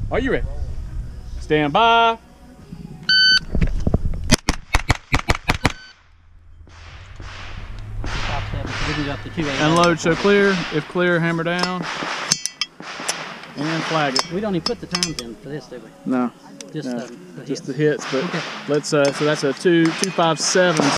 Are you ready? Stand by. Unload, show clear. If clear, hammer down. And flag it. We don't even put the times in for this, do we? No. Just, no. the Just hits. the hits. But okay. let's so that's a 2.257.